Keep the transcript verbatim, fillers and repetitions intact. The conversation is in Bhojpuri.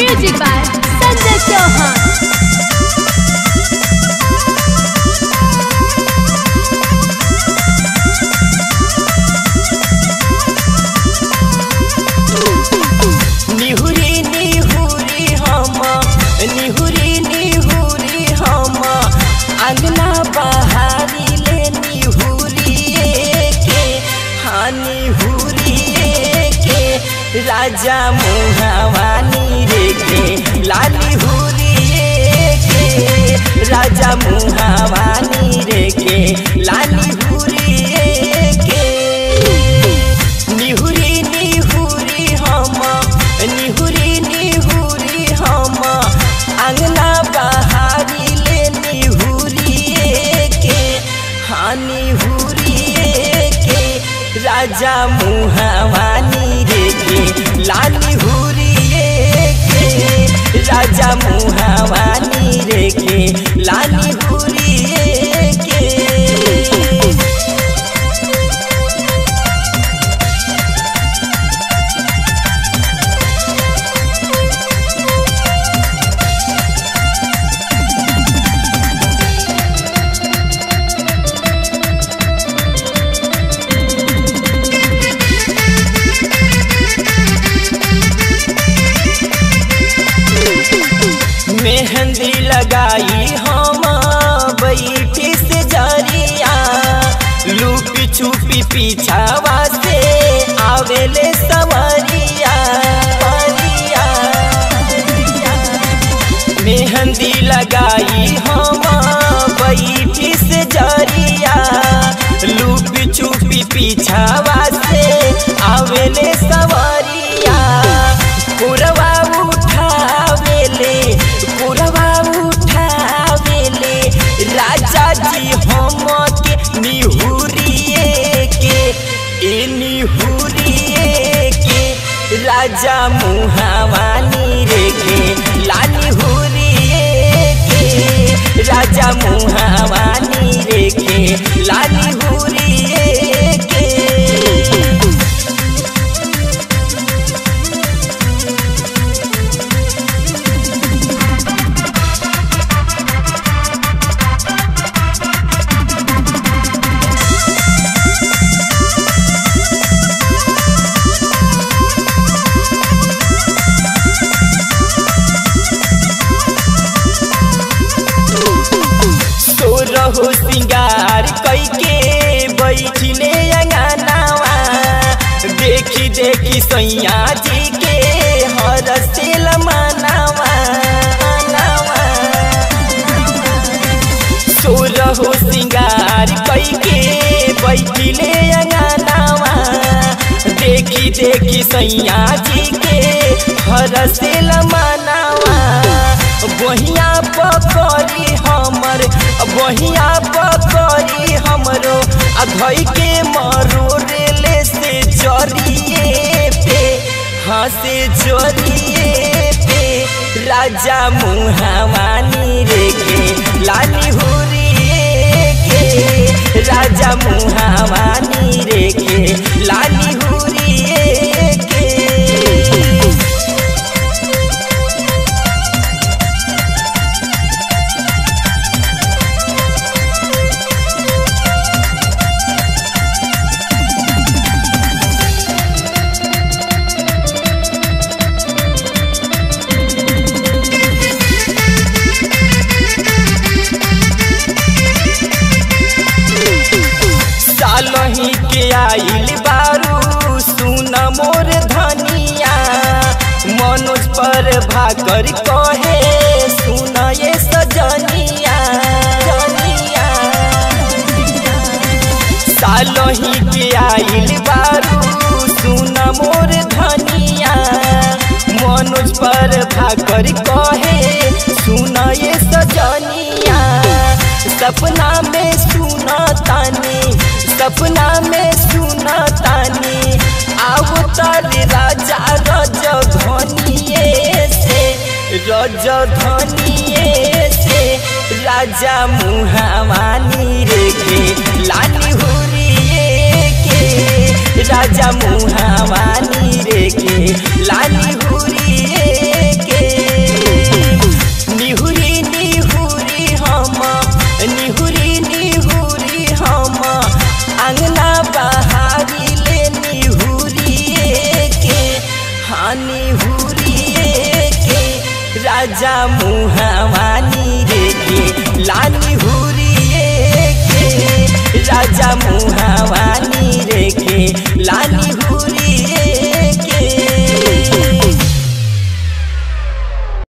Music by Sanjay Chauhan. निहुरी निहुरी हम निहुरी निहुरी हम अंगना बहारी ले निहुरी के हाँ निहुरी के राजा मुहावानी रे के लाली हुरी के राजा मुहावानी रे के लाली हुरी के निहुरी निहुरी हम निहुरी निहुरी हम अंगना बहारी ले निहुरी के हाँ निहुरी के राजा मुहावानी रे के लाली हुरी के राजा मुहावानी रे के लाली हुरी के मेहंदी लगाई हम बैठी से जरिया लुपी छुपी पीछावा से आवेले सवरिया मेहंदी लगाई हम बैठी से जरिया लुपी छुपी पीछावा से आवेले सवरिया पुरवा उठावेले पुरवा उठावेले राजा जी हम के निहुरिए के ए निहुरिए के राजा मुहावानी रे के लाली हुरिए के राजा मुहावानी रे के लाली हुरिए के रहो सिंगार कई के बैठिले अंगनावा देखी देखी सैया जी के हर सेल मनावा सो रहो सिंगार कई के बैठिले अंगनावा देखी देखी सैया जी के हर सेल मनावा बहिया पकड़ी हमर बहिया पकड़ी हमरो अधई के मरोड़े से जरिए पे हाँ से जरिए पे राजा मुहावानी रे के लाली हुरिए के राजा मुहावानी रे के लाली हुरिए के सालही के आइल बारू सुन मोर धनिया मनोज पर भाकर कहे सुन ये सजनिया सालही के आइल बारू सुन मोर धनिया मनोज पर भाकर कहे सुन ये सजनिया सपना में सुना तानी सपना में सुना तानी अवतार राजा रजधनिए से रजधनिए से राजा मुहावानी रे के लाली हुरिए के राजा मुहावानी रे के लाली हुरिए के। राजा मुहा